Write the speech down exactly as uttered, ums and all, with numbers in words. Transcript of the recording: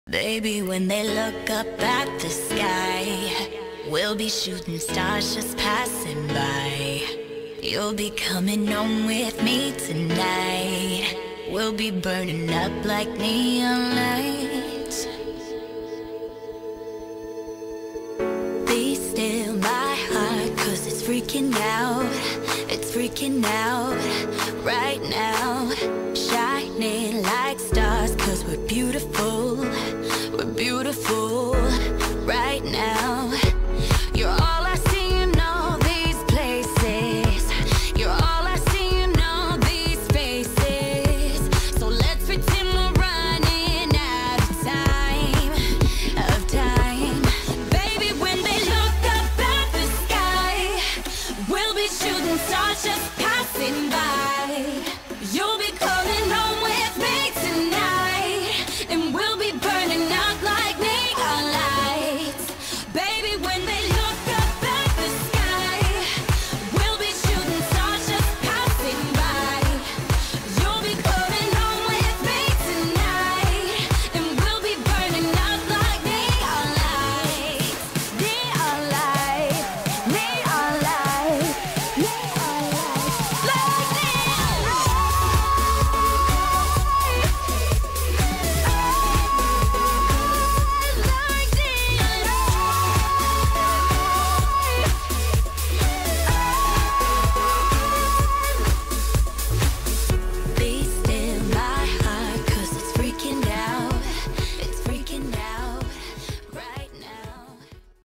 Baby, when they look up at the sky, we'll be shooting stars just passing by. You'll be coming home with me tonight. We'll be burning up like neon lights. Be still my heart, 'cause it's freaking out. It's freaking out right now.